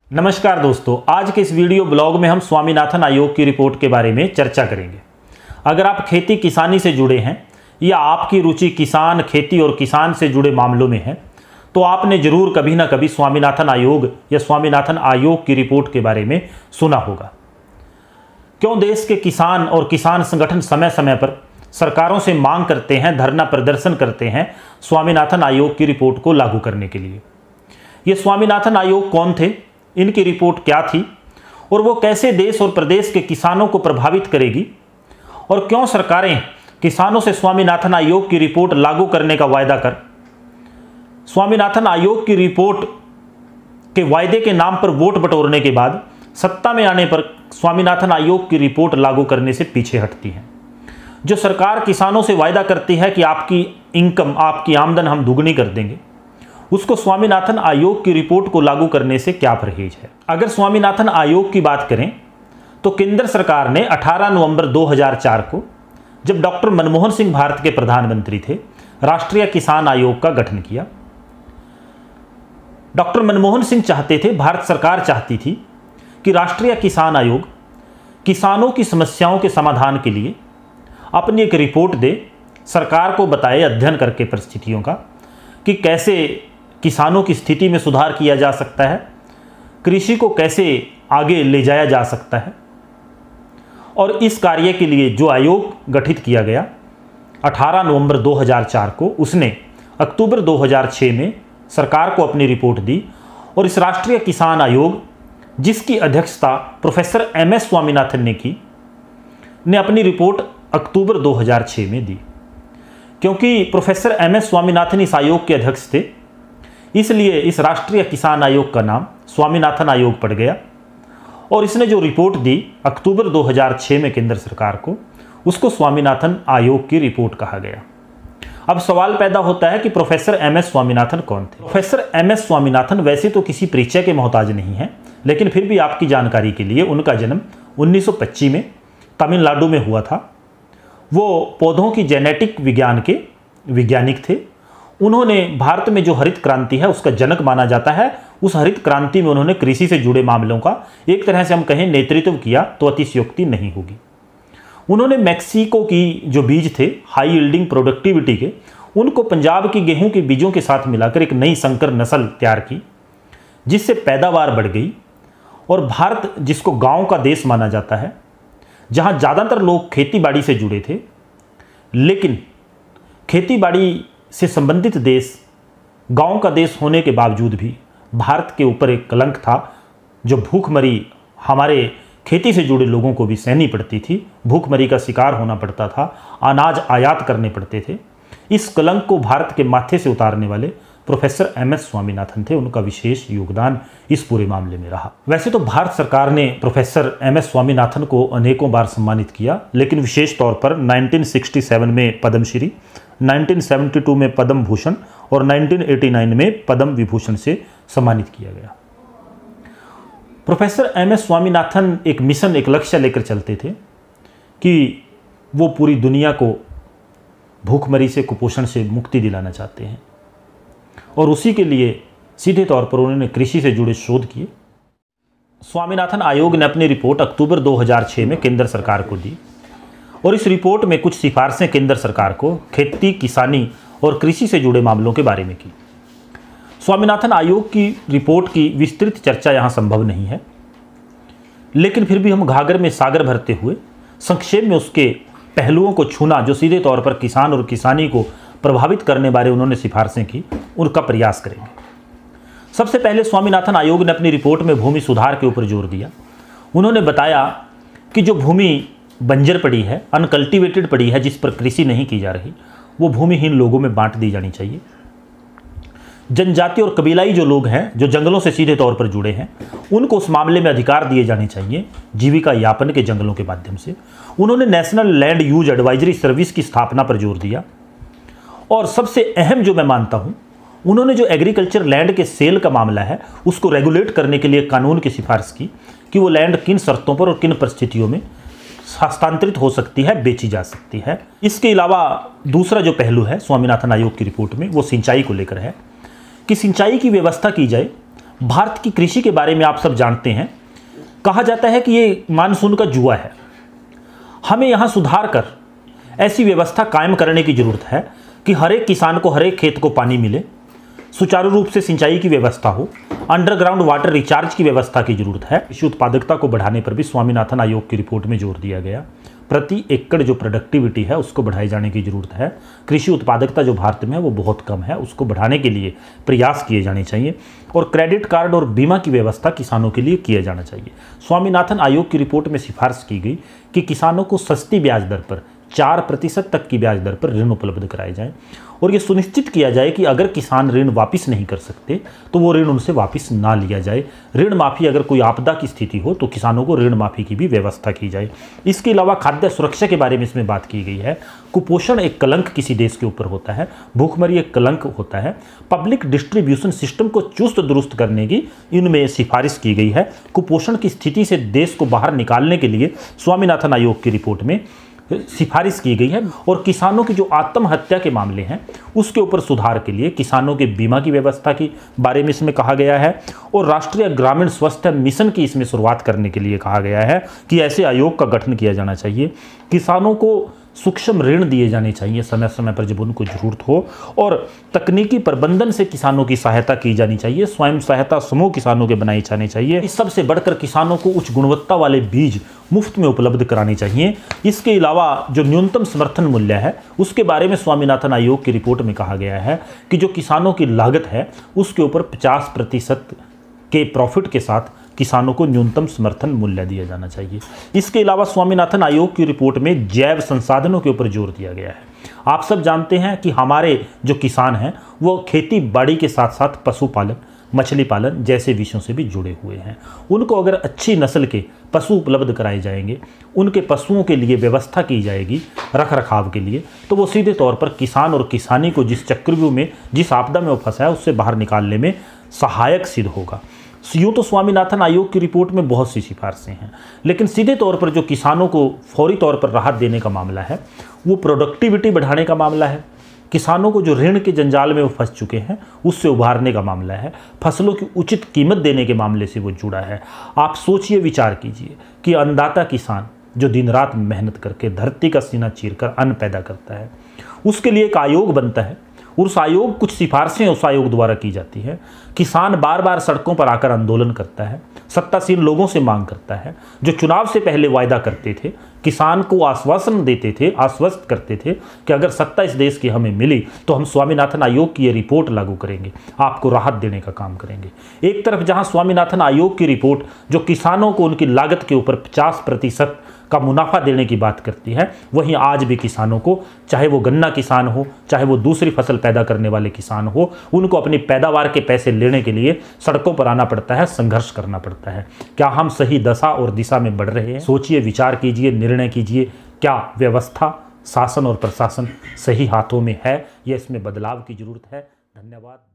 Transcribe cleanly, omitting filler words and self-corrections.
नमस्कार दोस्तों, आज के इस वीडियो ब्लॉग में हम स्वामीनाथन आयोग की रिपोर्ट के बारे में चर्चा करेंगे। अगर आप खेती किसानी से जुड़े हैं या आपकी रुचि किसान, खेती और किसान से जुड़े मामलों में है तो आपने जरूर कभी ना कभी स्वामीनाथन आयोग या स्वामीनाथन आयोग की रिपोर्ट के बारे में सुना होगा। क्यों देश के किसान और किसान संगठन समय समय पर सरकारों से मांग करते हैं, धरना प्रदर्शन करते हैं स्वामीनाथन आयोग की रिपोर्ट को लागू करने के लिए। ये स्वामीनाथन आयोग कौन थे, इनकी रिपोर्ट क्या थी और वो कैसे देश और प्रदेश के किसानों को प्रभावित करेगी, और क्यों सरकारें किसानों से स्वामीनाथन आयोग की रिपोर्ट लागू करने का वायदा कर स्वामीनाथन आयोग की रिपोर्ट के वायदे के नाम पर वोट बटोरने के बाद सत्ता में आने पर स्वामीनाथन आयोग की रिपोर्ट लागू करने से पीछे हटती हैं। जो सरकार किसानों से वायदा करती है कि आपकी इनकम, आपकी आमदन हम दुगनी कर देंगे, उसको स्वामीनाथन आयोग की रिपोर्ट को लागू करने से क्या परहेज है। अगर स्वामीनाथन आयोग की बात करें तो केंद्र सरकार ने 18 नवंबर 2004 को, जब डॉक्टर मनमोहन सिंह भारत के प्रधानमंत्री थे, राष्ट्रीय किसान आयोग का गठन किया। डॉक्टर मनमोहन सिंह चाहते थे, भारत सरकार चाहती थी कि राष्ट्रीय किसान आयोग किसानों की समस्याओं के समाधान के लिए अपनी एक रिपोर्ट दे, सरकार को बताए अध्ययन करके परिस्थितियों का कि कैसे किसानों की स्थिति में सुधार किया जा सकता है, कृषि को कैसे आगे ले जाया जा सकता है। और इस कार्य के लिए जो आयोग गठित किया गया 18 नवंबर 2004 को, उसने अक्टूबर 2006 में सरकार को अपनी रिपोर्ट दी। और इस राष्ट्रीय किसान आयोग, जिसकी अध्यक्षता प्रोफेसर MS स्वामीनाथन ने की, ने अपनी रिपोर्ट अक्टूबर 2006 में दी। क्योंकि प्रोफेसर MS स्वामीनाथन इस आयोग के अध्यक्ष थे, इसलिए इस राष्ट्रीय किसान आयोग का नाम स्वामीनाथन आयोग पड़ गया। और इसने जो रिपोर्ट दी अक्टूबर 2006 में केंद्र सरकार को, उसको स्वामीनाथन आयोग की रिपोर्ट कहा गया। अब सवाल पैदा होता है कि प्रोफेसर MS स्वामीनाथन कौन थे। प्रोफेसर MS स्वामीनाथन वैसे तो किसी परिचय के मोहताज नहीं हैं, लेकिन फिर भी आपकी जानकारी के लिए, उनका जन्म 1925 में तमिलनाडु में हुआ था। वो पौधों की जेनेटिक विज्ञान के वैज्ञानिक थे। उन्होंने भारत में जो हरित क्रांति है उसका जनक माना जाता है। उस हरित क्रांति में उन्होंने कृषि से जुड़े मामलों का एक तरह से हम कहें नेतृत्व किया तो अतिशयोक्ति नहीं होगी। उन्होंने मैक्सिको की जो बीज थे हाई यील्डिंग प्रोडक्टिविटी के, उनको पंजाब की गेहूं के बीजों के साथ मिलाकर एक नई संकर नस्ल तैयार की, जिससे पैदावार बढ़ गई। और भारत, जिसको गाँव का देश माना जाता है, जहाँ ज़्यादातर लोग खेती बाड़ी से जुड़े थे, लेकिन खेती बाड़ी से संबंधित देश, गांव का देश होने के बावजूद भी भारत के ऊपर एक कलंक था, जो भूखमरी हमारे खेती से जुड़े लोगों को भी सहनी पड़ती थी। भूखमरी का शिकार होना पड़ता था, अनाज आयात करने पड़ते थे। इस कलंक को भारत के माथे से उतारने वाले प्रोफेसर MS स्वामीनाथन थे। उनका विशेष योगदान इस पूरे मामले में रहा। वैसे तो भारत सरकार ने प्रोफेसर MS स्वामीनाथन को अनेकों बार सम्मानित किया, लेकिन विशेष तौर पर 1967 में पद्मश्री, 1972 में पद्म भूषण और 1989 में पद्म विभूषण से सम्मानित किया गया। प्रोफेसर MS स्वामीनाथन एक मिशन, एक लक्ष्य लेकर चलते थे कि वो पूरी दुनिया को भूखमरी से, कुपोषण से मुक्ति दिलाना चाहते हैं। और उसी के लिए सीधे तौर पर उन्होंने कृषि से जुड़े शोध किए। स्वामीनाथन आयोग ने अपनी रिपोर्ट अक्टूबर 2006 में केंद्र सरकार को दी। और इस रिपोर्ट में कुछ सिफारिशें केंद्र सरकार को खेती, किसानी और कृषि से जुड़े मामलों के बारे में की। स्वामीनाथन आयोग की रिपोर्ट की विस्तृत चर्चा यहाँ संभव नहीं है, लेकिन फिर भी हम घाघर में सागर भरते हुए संक्षेप में उसके पहलुओं को छूना, जो सीधे तौर पर किसान और किसानी को प्रभावित करने बारे उन्होंने सिफारिशें की, उनका प्रयास करेंगे। सबसे पहले स्वामीनाथन आयोग ने अपनी रिपोर्ट में भूमि सुधार के ऊपर जोर दिया। उन्होंने बताया कि जो भूमि बंजर पड़ी है, अनकल्टिवेटेड पड़ी है, जिस पर कृषि नहीं की जा रही, वो भूमिहीन लोगों में बांट दी जानी चाहिए। जनजाति और कबीलाई जो लोग हैं, जो जंगलों से सीधे तौर पर जुड़े हैं, उनको उस मामले में अधिकार दिए जाने चाहिए, जीविका यापन के जंगलों के माध्यम से। उन्होंने national land use advisory service की स्थापना पर जोर दिया। और सबसे अहम जो मैं मानता हूं, उन्होंने जो एग्रीकल्चर लैंड के सेल का मामला है, उसको रेगुलेट करने के लिए कानून की सिफारिश की कि वो लैंड किन शर्तों पर और किन परिस्थितियों में हस्तांतरित हो सकती है, बेची जा सकती है। इसके अलावा दूसरा जो पहलू है स्वामीनाथन आयोग की रिपोर्ट में, वो सिंचाई को लेकर है कि सिंचाई की व्यवस्था की जाए भारत की कृषि के बारे में आप सब जानते हैं। कहा जाता है कि ये मानसून का जुआ है। हमें यहाँ सुधार कर ऐसी व्यवस्था कायम करने की ज़रूरत है कि हर एक किसान को, हर एक खेत को पानी मिले, सुचारू रूप से सिंचाई की व्यवस्था हो, अंडरग्राउंड वाटर रिचार्ज की व्यवस्था की जरूरत है। कृषि उत्पादकता को बढ़ाने पर भी स्वामीनाथन आयोग की रिपोर्ट में जोर दिया गया। प्रति एकड़ जो प्रोडक्टिविटी है उसको बढ़ाए जाने की जरूरत है। कृषि उत्पादकता जो भारत में है वो बहुत कम है, उसको बढ़ाने के लिए प्रयास किए जाने चाहिए और क्रेडिट कार्ड और बीमा की व्यवस्था किसानों के लिए किया जाना चाहिए। स्वामीनाथन आयोग की रिपोर्ट में सिफारिश की गई कि किसानों को सस्ती ब्याज दर पर 4% तक की ब्याज दर पर ऋण उपलब्ध कराए जाएं और ये सुनिश्चित किया जाए कि अगर किसान ऋण वापस नहीं कर सकते तो वो ऋण उनसे वापस ना लिया जाए। ऋण माफ़ी, अगर कोई आपदा की स्थिति हो तो किसानों को ऋण माफ़ी की भी व्यवस्था की जाए। इसके अलावा खाद्य सुरक्षा के बारे में इसमें बात की गई है। कुपोषण एक कलंक किसी देश के ऊपर होता है, भूखमरी एक कलंक होता है। पब्लिक डिस्ट्रीब्यूशन सिस्टम को चुस्त दुरुस्त करने की इनमें सिफारिश की गई है। कुपोषण की स्थिति से देश को बाहर निकालने के लिए स्वामीनाथन आयोग की रिपोर्ट में सिफारिश की गई है और किसानों की जो आत्महत्या के मामले हैं उसके ऊपर सुधार के लिए किसानों के बीमा की व्यवस्था के बारे में इसमें कहा गया है और राष्ट्रीय ग्रामीण स्वास्थ्य मिशन की इसमें शुरुआत करने के लिए कहा गया है कि ऐसे आयोग का गठन किया जाना चाहिए। किसानों को सूक्ष्म ऋण दिए जाने चाहिए समय समय पर जब उनको जरूरत हो और तकनीकी प्रबंधन से किसानों की सहायता की जानी चाहिए। स्वयं सहायता समूह किसानों के बनाए जाने चाहिए। इस सबसे बढ़कर किसानों को उच्च गुणवत्ता वाले बीज मुफ्त में उपलब्ध कराने चाहिए। इसके अलावा जो न्यूनतम समर्थन मूल्य है उसके बारे में स्वामीनाथन आयोग की रिपोर्ट में कहा गया है कि जो किसानों की लागत है उसके ऊपर 50% के प्रॉफिट के साथ किसानों को न्यूनतम समर्थन मूल्य दिया जाना चाहिए। इसके अलावा स्वामीनाथन आयोग की रिपोर्ट में जैव संसाधनों के ऊपर जोर दिया गया है। आप सब जानते हैं कि हमारे जो किसान हैं वो खेती बाड़ी के साथ साथ पशुपालन, मछली पालन जैसे विषयों से भी जुड़े हुए हैं। उनको अगर अच्छी नस्ल के पशु उपलब्ध कराए जाएंगे, उनके पशुओं के लिए व्यवस्था की जाएगी रख रखाव के लिए, तो वो सीधे तौर पर किसान और किसानी को जिस चक्रव्यूह में, जिस आपदा में वो फंसा है उससे बाहर निकालने में सहायक सिद्ध होगा। यूँ तो स्वामीनाथन आयोग की रिपोर्ट में बहुत सी सिफारिशें हैं, लेकिन सीधे तौर पर जो किसानों को फौरी तौर पर राहत देने का मामला है वो प्रोडक्टिविटी बढ़ाने का मामला है। किसानों को जो ऋण के जंजाल में वो फंस चुके हैं उससे उभारने का मामला है। फसलों की उचित कीमत देने के मामले से वो जुड़ा है। आप सोचिए, विचार कीजिए कि अन्नदाता किसान जो दिन रात मेहनत करके धरती का सीना चीरकर अन्न पैदा करता है, उसके लिए एक आयोग बनता है और उस आयोग, कुछ सिफारिशें उस आयोग द्वारा की जाती है। किसान बार बार सड़कों पर आकर आंदोलन करता है, सत्तासीन लोगों से मांग करता है, जो चुनाव से पहले वायदा करते थे, किसान को आश्वासन देते थे, आश्वस्त करते थे कि अगर सत्ता इस देश की हमें मिली तो हम स्वामीनाथन आयोग की ये रिपोर्ट लागू करेंगे, आपको राहत देने का काम करेंगे। एक तरफ जहां स्वामीनाथन आयोग की रिपोर्ट जो किसानों को उनकी लागत के ऊपर 50% का मुनाफा देने की बात करती है, वहीं आज भी किसानों को, चाहे वो गन्ना किसान हो, चाहे वो दूसरी फसल पैदा करने वाले किसान हो, उनको अपनी पैदावार के पैसे लेने के लिए सड़कों पर आना पड़ता है, संघर्ष करना पड़ता है। क्या हम सही दशा और दिशा में बढ़ रहे हैं? सोचिए, विचार कीजिए, निर्णय कीजिए। क्या व्यवस्था, शासन और प्रशासन सही हाथों में है या इसमें बदलाव की जरूरत है? धन्यवाद।